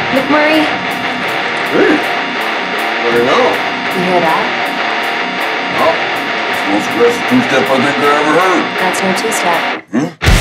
McMurray, Hey, what do you know? you hear that? Well, it's the most aggressive two-step I think I ever heard. That's no two-step. Hmm?